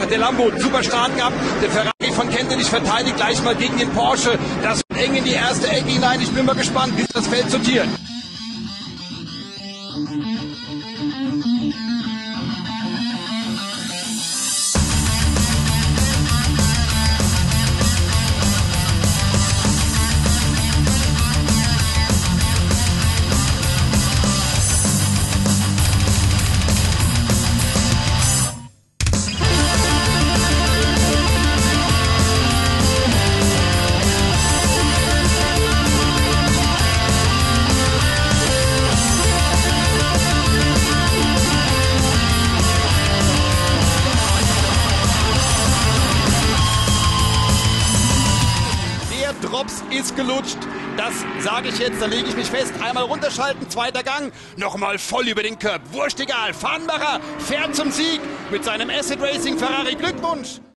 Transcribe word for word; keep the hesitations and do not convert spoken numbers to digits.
der Lambo super Start gehabt. Der Ferrari von Kentenich verteidigt gleich mal gegen den Porsche. Das wird eng in die erste Ecke hinein. Ich bin mal gespannt, wie das Feld sortiert. Drops ist gelutscht. Das sage ich jetzt, da lege ich mich fest. Einmal runterschalten, zweiter Gang, nochmal voll über den Curb. Wurscht egal, Farnbacher fährt zum Sieg mit seinem Acid Racing Ferrari. Glückwunsch!